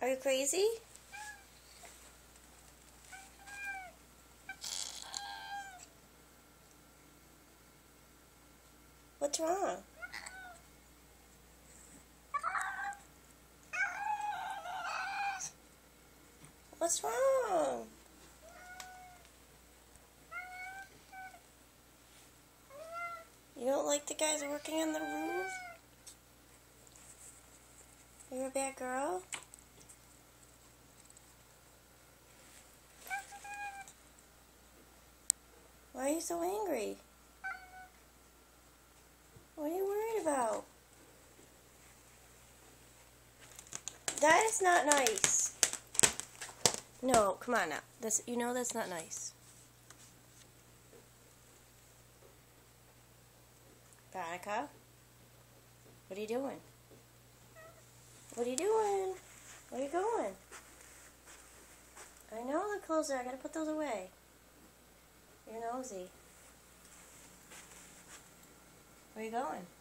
Are you crazy? What's wrong? What's wrong? You don't like the guys working on the roof? You're a bad girl? Why are you so angry? What are you worried about? That is not nice. No, come on now. You know that's not nice. Veronica? What are you doing? What are you doing? Where are you going? I know the clothes are. I gotta put those away. You're nosy. Where are you going?